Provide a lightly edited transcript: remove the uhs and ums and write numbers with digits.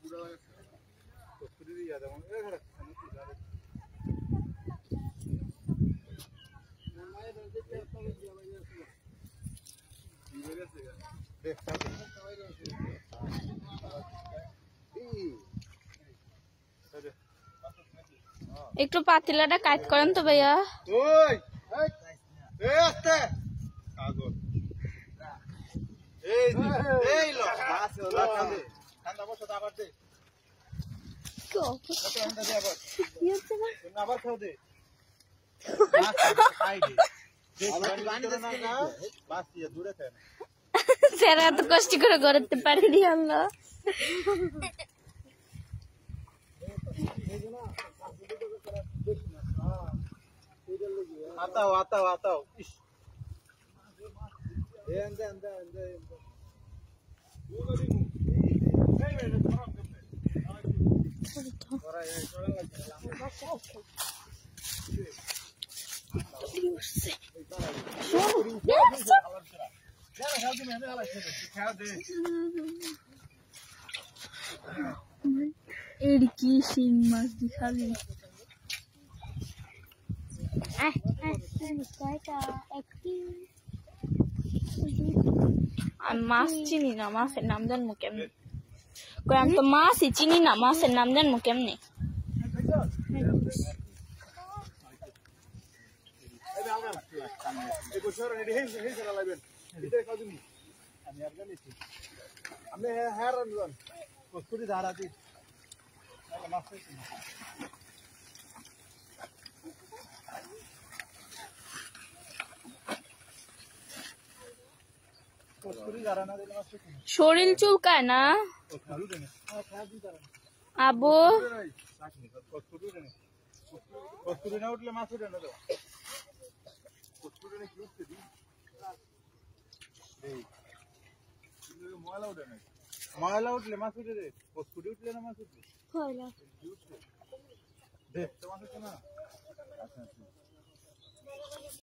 একটু পাতিলাটা কাট করেন তো ভাইয়া। স্যার এত কষ্ট করে করতে পারিনি আমরা। Atau. কি শিং মাছ দেখালি আমি মাছ চিনি না, মাছের নাম জানবো কেমনি? আমি তো মাছই চিনি না, মাছের নাম জানবো কেমনি? শরীর চুলকায় না আবু? ময়লা উঠলে মাছ উঠে রে, কস্তুরি উঠলে না মাছ উঠলে? দেখ তোমার না। আচ্ছা।